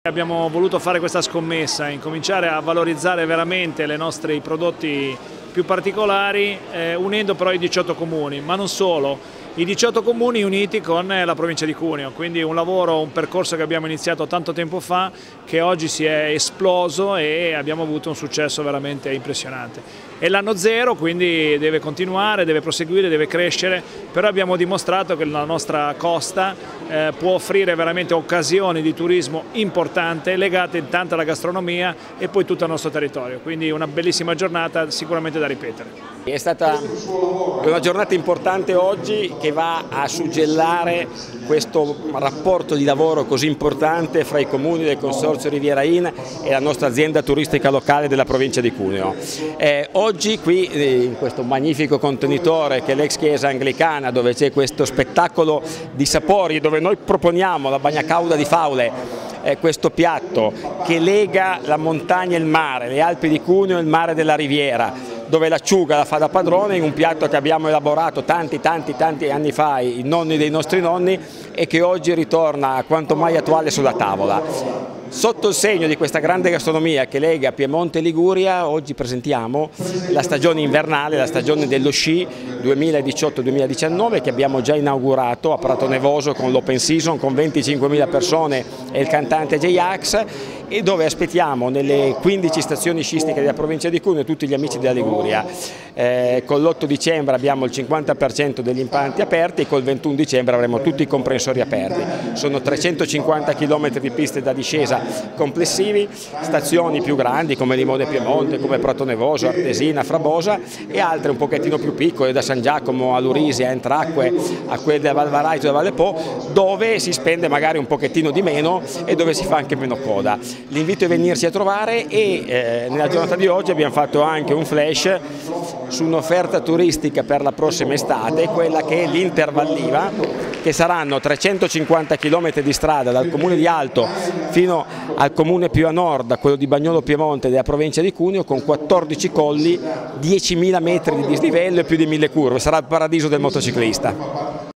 Abbiamo voluto fare questa scommessa, incominciare a valorizzare veramente i nostri prodotti più particolari, unendo però i 18 comuni, ma non solo, i 18 comuni uniti con la provincia di Cuneo, quindi un percorso che abbiamo iniziato tanto tempo fa, che oggi si è esploso e abbiamo avuto un successo veramente impressionante. È l'anno zero, quindi deve continuare, deve proseguire, deve crescere, però abbiamo dimostrato che la nostra costa può offrire veramente occasioni di turismo importante legate intanto alla gastronomia e poi tutto il nostro territorio, quindi una bellissima giornata sicuramente da ripetere. È stata una giornata importante oggi che va a suggellare questo rapporto di lavoro così importante fra i comuni del Consorzio Riviera Inn e la nostra azienda turistica locale della provincia di Cuneo. Oggi qui in questo magnifico contenitore che è l'ex chiesa anglicana, dove c'è questo spettacolo di sapori, dove noi proponiamo la bagna cauda di faule, questo piatto che lega la montagna e il mare, le Alpi di Cuneo e il mare della Riviera, dove l'acciuga la fa da padrone in un piatto che abbiamo elaborato tanti anni fa, i nonni dei nostri nonni, e che oggi ritorna quanto mai attuale sulla tavola. Sotto il segno di questa grande gastronomia che lega Piemonte e Liguria, oggi presentiamo la stagione invernale, la stagione dello sci 2018-2019 che abbiamo già inaugurato a Prato Nevoso con l'Open Season con 25.000 persone e il cantante J-Ax, e dove aspettiamo nelle 15 stazioni sciistiche della provincia di Cuneo tutti gli amici della Liguria. Con l'8 dicembre abbiamo il 50% degli impianti aperti e col 21 dicembre avremo tutti i comprensori aperti. Sono 350 km di piste da discesa complessivi, stazioni più grandi come Limone Piemonte, come Prato Nevoso, Artesina, Frabosa, e altre un pochettino più piccole da San Giacomo a Lurisi, a Entracque, a quelle della Val Varaito e Valle Po, dove si spende magari un pochettino di meno e dove si fa anche meno coda. L'invito è venirci a trovare e nella giornata di oggi abbiamo fatto anche un flash su un'offerta turistica per la prossima estate, quella che è l'Intervalliva, che saranno 350 km di strada dal comune di Alto fino al comune più a nord, quello di Bagnolo Piemonte della provincia di Cuneo, con 14 colli, 10.000 metri di dislivello e più di 1.000 curve. Sarà il paradiso del motociclista.